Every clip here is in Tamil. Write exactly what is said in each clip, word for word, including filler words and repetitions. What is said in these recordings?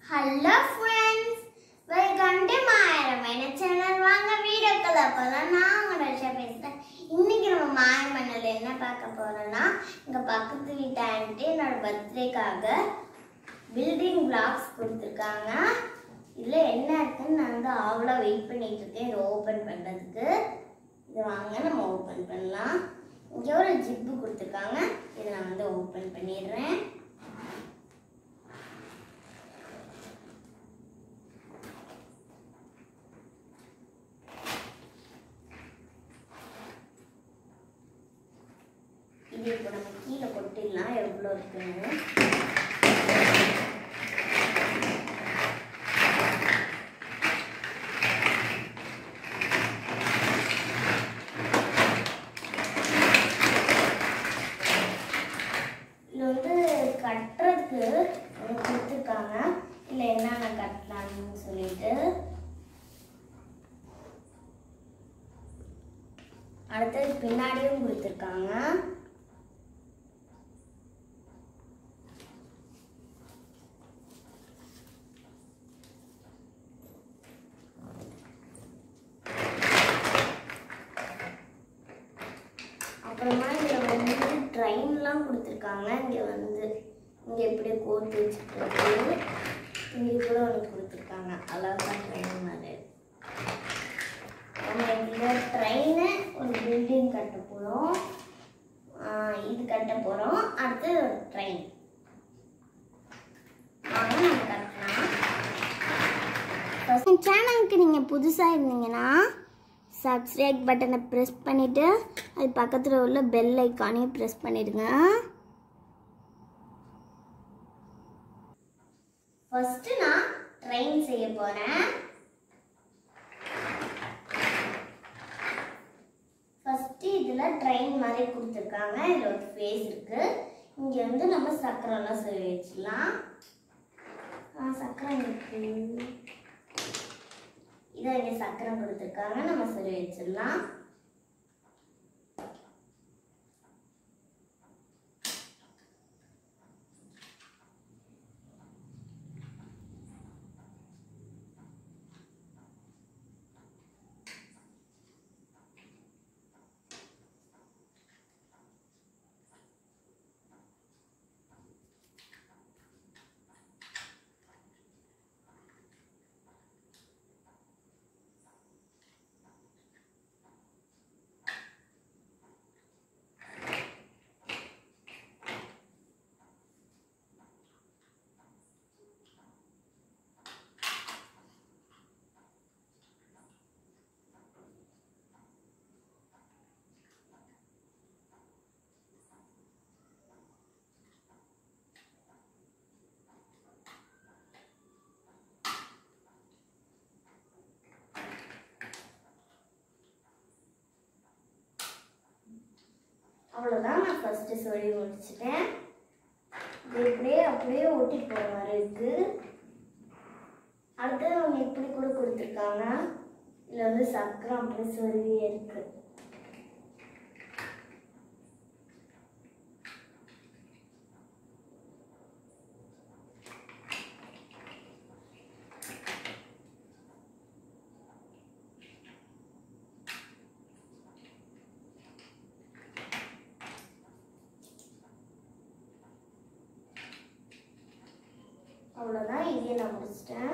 Hello friends, welcome to my Ramayana channel. வாங்க வீடியோக்குள்ள போலாம். நான் உங்க ரஷா பேசுறேன். இன்னைக்கு நம்ம மாயமன்னல என்ன பார்க்க போறோம்னா, இங்க பக்கத்து வீட்டு ஆன்ட்டி என்னோட பர்த்டேக்காக பில்டிங் பிளாக்ஸ் கொடுத்திருக்காங்க. இதுல என்ன இருக்குன்னு நான் வந்து ஆவலா வெயிட் பண்ணிட்டு இருக்கேன் இத ஓபன் பண்றதுக்கு. இது வாங்க நம்ம ஓபன் பண்ணலாம். இங்க ஒரு ஜிப் கொடுத்திருக்காங்க. இத நான் வந்து ஓபன் பண்ணிடுறேன். இது இப்போ நம்ம கீழே கொட்டிடலாம் எவ்வளோ இருக்குன்னு. இது வந்து கட்டுறதுக்கு கொடுத்துருக்காங்க, இல்லை என்னென்ன கட்டலாம்னு சொல்லிட்டு. அடுத்தது பின்னாடியும் கொடுத்துருக்காங்க. அப்புறமா இதில் வந்து ட்ரெயின்லாம் கொடுத்துருக்காங்க. இங்கே வந்து இங்கே எப்படி கோர்த்து வச்சுக்கிறது, இங்கே கூட ஒன்று கொடுத்துருக்காங்க அழகாக ட்ரெயின் மாதிரி. நம்ம இதில் ட்ரெயினை ஒரு பில்டிங் கட்ட போகிறோம், இது கட்ட போகிறோம். அடுத்து ட்ரெயின் வாங்க நம்ம கட்டலாம். ஃபர்ஸ்ட் சேனலுக்கு நீங்கள் புதுசாக இருந்தீங்கன்னா சப்ஸ்கிரைப் பட்டனை ப்ரெஸ் பண்ணிவிட்டு அது பக்கத்தில் உள்ள பெல் ஐக்கானையும் ப்ரெஸ் பண்ணிடுங்க. ஃபர்ஸ்ட் நான் ட்ரெயின் செய்ய போகிறேன். ஃபர்ஸ்ட் இதில் ட்ரெயின் மாதிரி கொடுத்துருக்காங்க. இதில் ஒரு ஃபேஸ் இருக்குது. இங்கே வந்து நம்ம சக்கரம்லாம் சொல்லி வச்சிடலாம். சக்கரம் இருக்கு, இதை இங்கே சக்கரம் கொடுத்துருக்காங்க, நம்ம சொல்லி வச்சிடலாம். அவ்வளோதான், நான் ஃபஸ்ட்டு சொல்லி முடிச்சிட்டேன். இது இப்படியே அப்படியே ஓட்டி போகிற மாதிரி இருக்குது. அடுத்தது அவங்க இப்படி கூட கொடுத்துருக்காங்க. இதில் வந்து சக்கரம் அப்படி சொல்லி இருக்கு. அவ்வளோதான், இதே நான் முடிச்சிட்டேன்.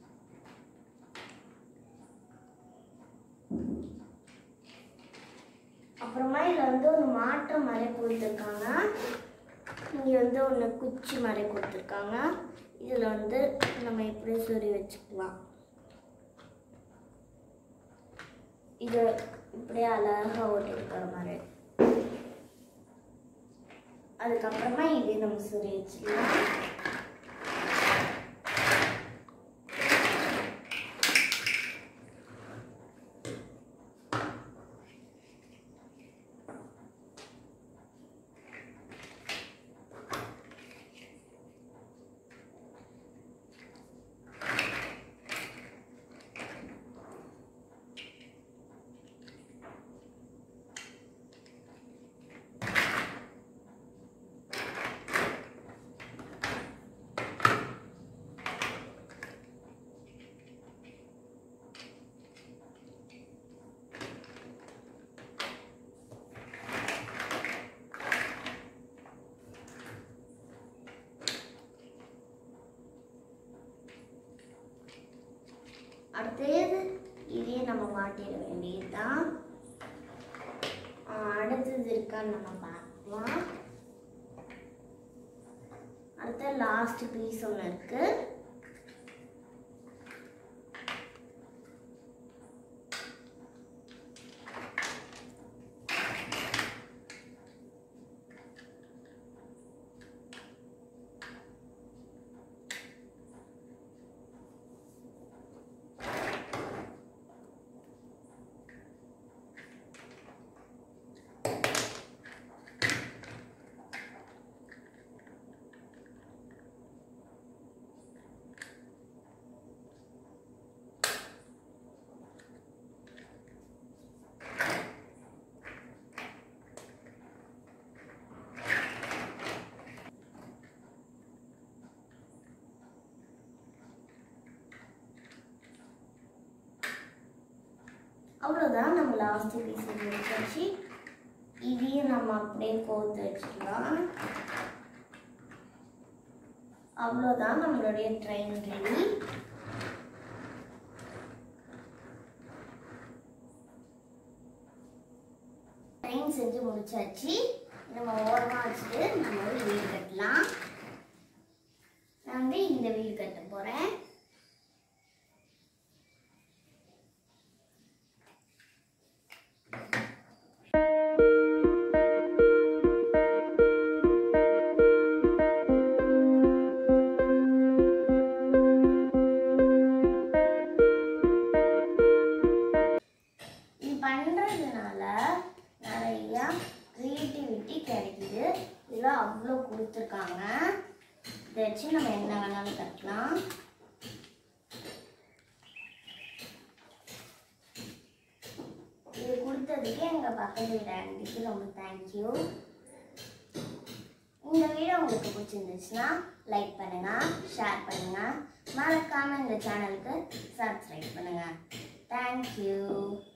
அப்புறமா இதில் வந்து ஒன்று மாற்றம் மாதிரி கொடுத்துருக்காங்க. இங்கே வந்து ஒன்று குச்சி மாதிரி கொடுத்துருக்காங்க. இதில் வந்து நம்ம இப்படி சொறி வச்சுக்கலாம். இது இப்படியே அழகாக ஓட்டிருக்கிற மாதிரி. அதுக்கப்புறமா இதே நம்ம சொறி வச்சுக்கலாம். அடுத்தது இதே நம்ம மாட்டிட வேண்டியதுதான். அடுத்தது இருக்கான்னு நம்ம பார்க்கலாம். அடுத்த லாஸ்ட் பீஸ் ஒன்று இருக்கு. அவ்வளோதான், நம்ம லாஸ்ட் பீஸ் முடிச்சாச்சு. இதையும் நம்ம அப்படியே கோர்த்து வச்சுக்கலாம். அவ்வளோதான் நம்மளுடைய ட்ரெயின் ரெடி. ட்ரெயின் செஞ்சு முடிச்சாச்சு. நம்ம ஓரமாக வச்சுட்டு நம்ம ஒரு வீடு கட்டலாம். நான் வந்து இந்த வீடு கட்ட போகிறேன். பண்ணுறதுனால நிறையா க்ரியேட்டிவிட்டி கிடைக்குது. இதில் அவ்வளோ கொடுத்துருக்காங்க. இதை வச்சு நம்ம என்ன வேணாலும் கட்டலாம். இது கொடுத்ததுக்கு எங்கள் பக்கத்து வீடு ஆண்டிக்கு ரொம்ப தேங்க்யூ. இந்த வீடியோ உங்களுக்கு பிடிச்சிருந்துச்சுன்னா லைக் பண்ணுங்கள், ஷேர் பண்ணுங்கள், மறக்காமல் இந்த சேனலுக்கு சப்ஸ்கிரைப் பண்ணுங்கள். தேங்க்யூ.